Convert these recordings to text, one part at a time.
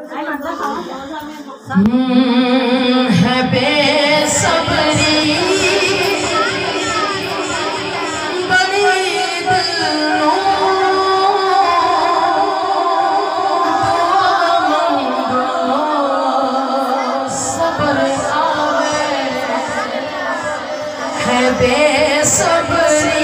है बेसब्री बड़ी दिलों सब्र आवे है बेसब्री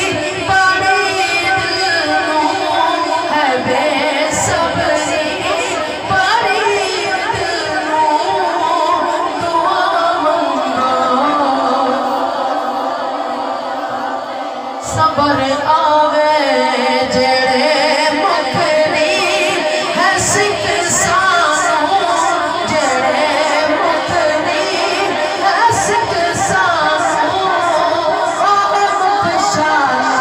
सबर आवे जेड़े मुखरी है सिख सानू जेड़े मुखरी है सिख सानू मुखशाला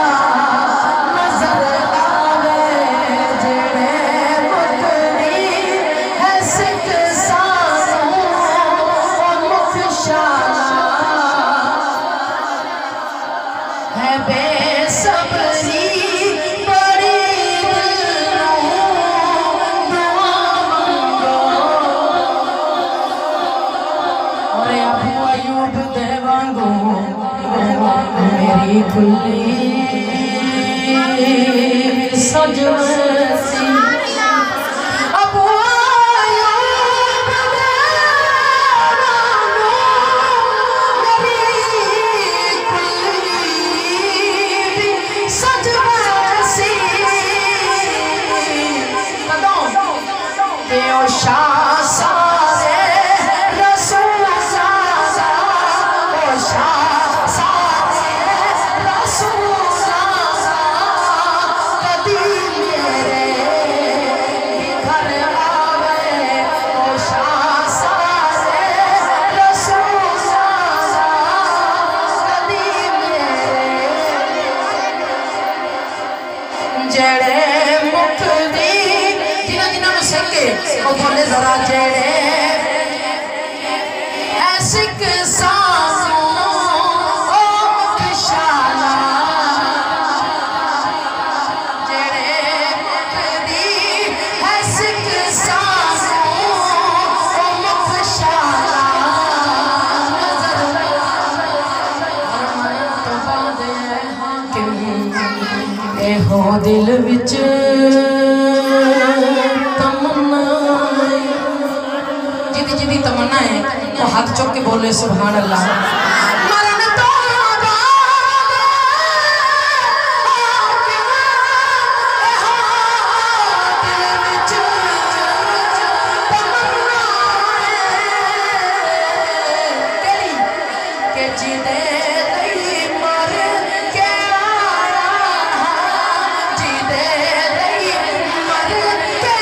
नजर आवे जेड़े मुखरी है सिख सानू मुखशाला है बेसब्री बड़ी दिलों दुआ मंगो और अबू अयूब दे वांगू मेरी खुली सजवसी अबू अयूब दे वांगू शाह सारे रसूल सारा ओ शाह सारे रसूल सारा कदी मेरे घर आवे ओ शाह सारे रसूल सारा कदी मेरे जेड़े मुख दी बोले जरा जेड़े सिख सानू ओ मुखशाला जेड़े मुखदी है सिख सानू ओ मुखशाला तो बाद हाकिम ए हो दिल विच तमन्ना है तो हाथ चौक के बोले सुभान अल्लाह मरण तो के जिदे मर के आया जिदे मर के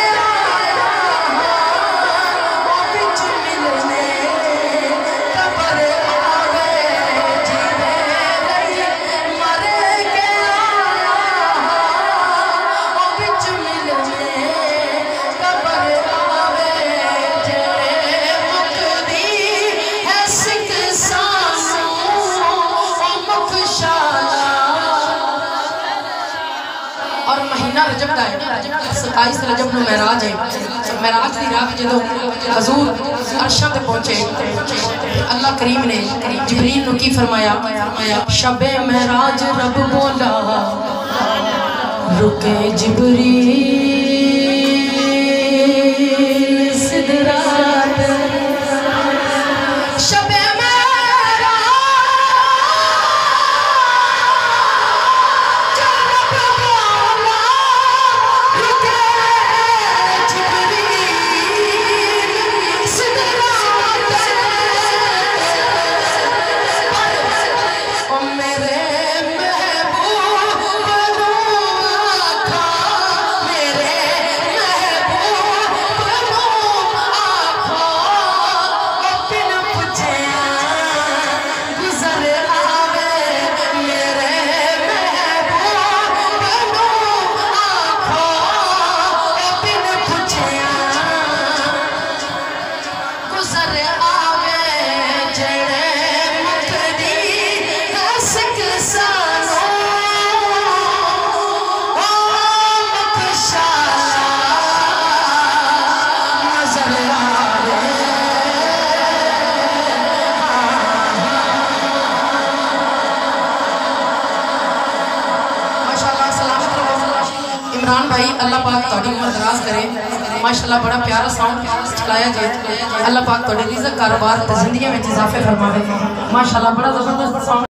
और महीना रजब का है 27 रजब को महराज है महराज की रात जो हजूर अर्शा पे पहुंचे अल्लाह करीम ने जिब्रील को की फरमाया शबे महराज रब बोला रुके जिब्रील सिदरात शबे मेरे इमरान भाई अल्लाह पाक तुहाडी उम्र दराज करे। माशाअल्लाह बड़ा प्यारा साउंड चलाया जे। अल्लाह पाक तुहाडे रिज़्क कारोबार ते जिंदगी में इजाफे फरमावे। माशाअल्लाह बड़ा जबरदस्त साउंड।